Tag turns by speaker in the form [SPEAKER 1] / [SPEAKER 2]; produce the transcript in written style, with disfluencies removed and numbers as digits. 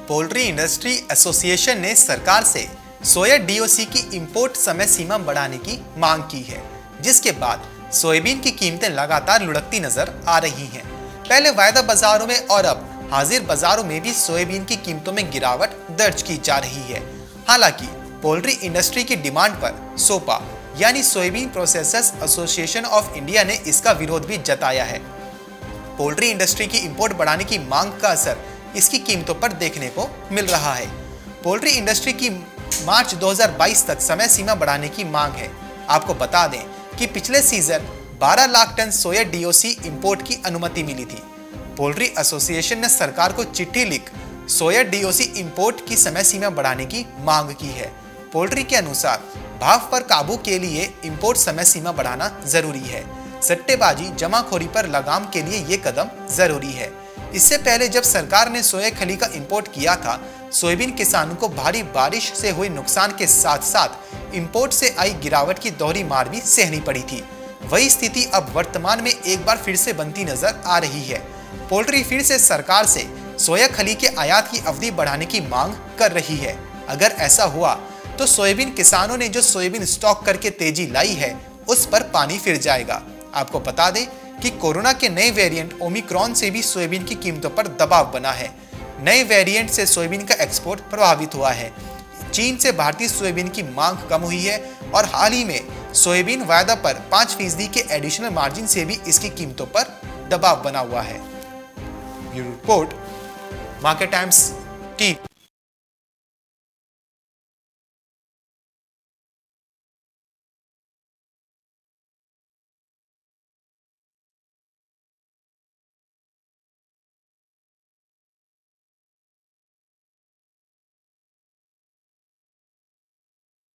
[SPEAKER 1] Poultry industry association ने सरकार से सोया डीओसी की इंपोर्ट समय सीमा बढ़ाने की मांग की है, जिसके बाद सोयाबीन की कीमतें लगातार लुढ़कती नजर आ रही हैं। पहले वायदा बाजारों में और अब हाजिर बाजारों में भी सोयाबीन की कीमतों में गिरावट दर्ज की जा रही है। हालांकि पोल्ट्री इंडस्ट्री की डिमांड पर सोपा यानी soybean processors association of India ने इसका विरोध भी जताया है। पोल्ट्री इंडस्ट्री की इंपोर्ट बढ़ाने की मांग का असर इसकी कीमतों पर देखने को मिल रहा है। पोल्ट्री इंडस्ट्री की मार्च 2022 तक समय सीमा बढ़ाने की मांग है। आपको बता दें कि पिछले season 12 lakh ton soya DOC import की अनुमति मिली थी। पोल्ट्री एसोसिएशन ने सरकार को चिट्ठी लिख सोया डीओसी इंपोर्ट की समय सीमा बढ़ाने की मांग की है। पोल्ट्री के अनुसार भाव पर काबू के लिए इंपोर्ट समय सीमा बढ़ाना जरूरी है। सट्टेबाजी जमाखोरी पर लगाम के लिए ये कदम जरूरी है। इससे पहले जब सरकार ने सोया खली का इंपोर्ट किया था, सोयाबीन किसानों को भारी बारिश से हुए नुकसान के साथ साथ इंपोर्ट से आई गिरावट की दोहरी मार भी सहनी पड़ी थी। वही स्थिति अब वर्तमान में एक बार फिर से बनती नजर आ रही है। पोल्ट्री फिर से सरकार से सोया खली के आयात की अवधि बढ़ाने की मांग कर रही है। अगर ऐसा हुआ तो सोयाबीन किसानों ने जो सोयाबीन स्टॉक करके तेजी लाई है, उस पर पानी फिर जाएगा। आपको बता दें कि कोरोना के नए वेरिएंट ओमिक्रॉन से भी सोयाबीन की कीमतों पर दबाव बना है। नए वेरिएंट से सोयाबीन का एक्सपोर्ट प्रभावित हुआ है। चीन से भारतीय सोयाबीन की मांग कम हुई है और हाल ही में सोयाबीन वायदा पर 5% के एडिशनल मार्जिन से भी इसकी कीमतों पर दबाव बना हुआ है। Bureau report, market times TV.